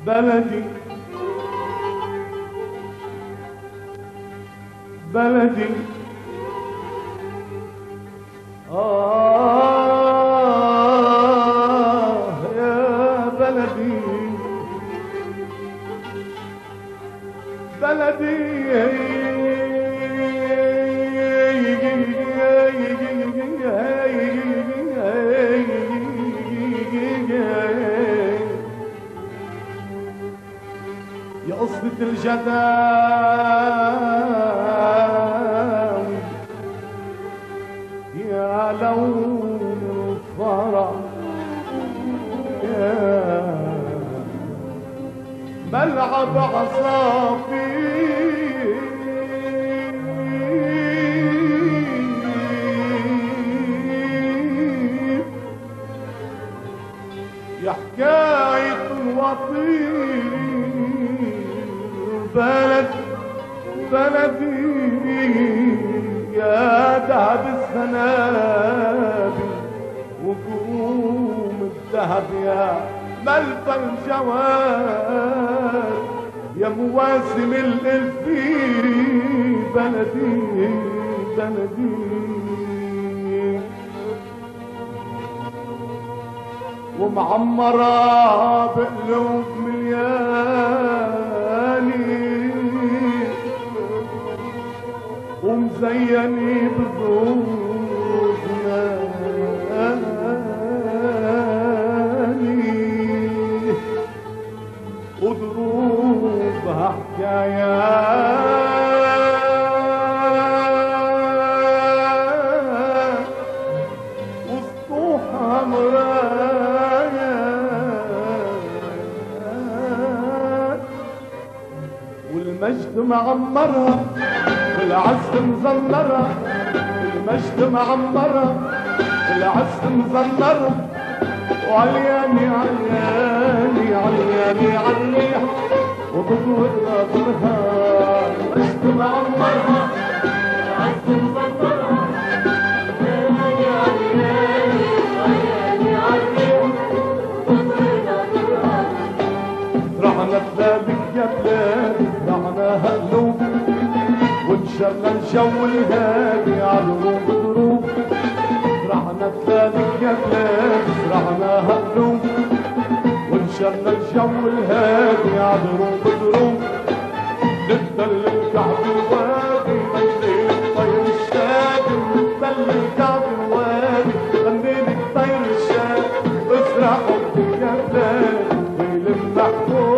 بلدي بلدي يا بلدي بلدي يا قصة الجداوي يا لون الفرح يا ملعب عصافير يا حكاية الوطير بلدي يا دهب السنابل وقوم الذهب يا ملف الجواد يا مواسم الالفين بلدي بلدي ومعمرة بقلوب ملياني ومزيني بذوق ناني ودروبها حكايات وسطوحها مرايات والمجد معمرها والعز مزمرة المجد معمرة والعز مزمرة وعلياني علياني علياني عليها وبضوء نظرها المجد معمرها والعز مزمرة علياني علياني علياني عليها وبضوء نظرها رحنا بلادك يا بلاد رحنا هاللوب وانشرنا الجو الهادي عالغروب ضروب رحنا بلادك يا بلاد رحنا هاللوب وانشرنا الجو الهادي عالغروب ضروب نتدل الكعب الوادي غني الطير الشادي نتدل الكعب الوادي غني الطير الشادي اسرع حبك يا بلاد ويلم محفوظ